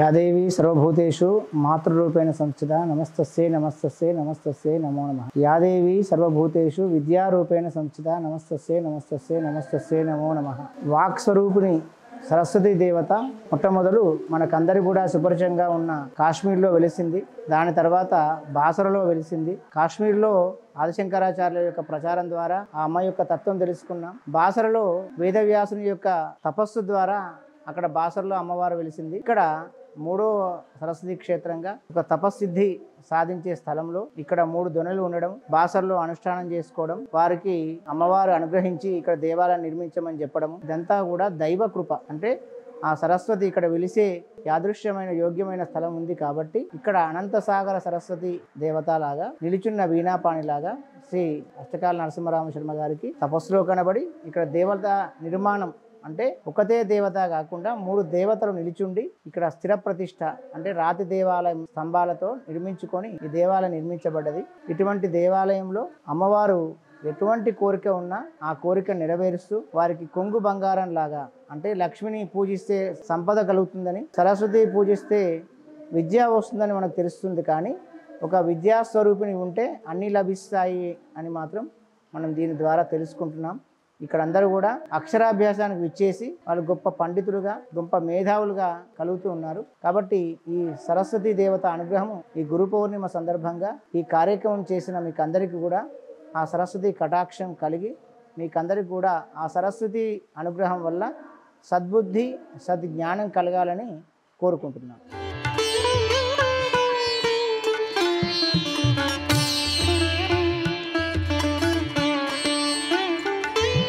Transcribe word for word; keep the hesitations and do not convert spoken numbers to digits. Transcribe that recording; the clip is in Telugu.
యాదేవి సర్వభూతేషు మాతృరూపేణ సంస్థిత నమస్తస్యై నమస్తస్యై నమస్తస్యై నమో నమః. యాదేవి సర్వభూతేషు విద్యారూపేణ సంస్థిత నమస్తస్యై నమస్తస్యై నమస్తస్యై నమో నమః. వాక్ స్వరూపిణి సరస్వతీ దేవత మొట్టమొదలు మనకందరి కూడా సుపరిచయంగా ఉన్న కాశ్మీర్లో వెలిసింది. దాని తర్వాత బాసరలో వెలిసింది. కాశ్మీర్లో ఆదిశంకరాచార్యుల యొక్క ప్రచారం ద్వారా ఆ అమ్మ యొక్క తత్వం తెలుసుకున్నాం. బాసరలో వేదవ్యాసుని యొక్క తపస్సు ద్వారా అక్కడ బాసరలో అమ్మవారు వెలిసింది. ఇక్కడ మూడో సరస్వతి క్షేత్రంగా ఒక తపస్సిద్ధి సాధించే స్థలంలో ఇక్కడ మూడు దొనలు ఉండడం, బాసర్లో అనుష్ఠానం చేసుకోవడం, వారికి అమ్మవారు అనుగ్రహించి ఇక్కడ దేవాలయం నిర్మించమని చెప్పడం, ఇదంతా కూడా దైవ కృప. అంటే ఆ సరస్వతి ఇక్కడ వెలిసే యాదృశ్యమైన యోగ్యమైన స్థలం ఉంది కాబట్టి ఇక్కడ అనంతసాగర సరస్వతి దేవతలాగా నిలుచున్న వీణాపాణిలాగా శ్రీ అష్టకాల నరసింహరామ శర్మ గారికి తపస్సులో కనబడి ఇక్కడ దేవత నిర్మాణం అంటే ఒకటే దేవత కాకుండా మూడు దేవతలు నిలిచుండి ఇక్కడ స్థిర ప్రతిష్ట అంటే రాతి దేవాలయం స్తంభాలతో నిర్మించుకొని ఈ దేవాలయం నిర్మించబడ్డది. ఇటువంటి దేవాలయంలో అమ్మవారు ఎటువంటి కోరిక ఉన్నా ఆ కోరిక నెరవేరుస్తూ వారికి కొంగు బంగారం లాగా అంటే లక్ష్మిని పూజిస్తే సంపద కలుగుతుందని, సరస్వతి పూజిస్తే విద్య వస్తుందని మనకు తెలుస్తుంది. కానీ ఒక విద్యాస్వరూపిణి ఉంటే అన్నీ లభిస్తాయి అని మాత్రం మనం దీని ద్వారా తెలుసుకుంటున్నాం. ఇక్కడ అందరూ కూడా అక్షరాభ్యాసానికి విచ్చేసి వాళ్ళు గొప్ప పండితులుగా గొప్ప మేధావులుగా కలుగుతూ ఉన్నారు. కాబట్టి ఈ సరస్వతీ దేవత అనుగ్రహము ఈ గురు పౌర్ణిమ సందర్భంగా ఈ కార్యక్రమం చేసిన మీకు అందరికీ కూడా ఆ సరస్వతి కటాక్షం కలిగి మీకందరికీ కూడా ఆ సరస్వతి అనుగ్రహం వల్ల సద్బుద్ధి సద్జ్ఞానం కలగాలని కోరుకుంటున్నాను.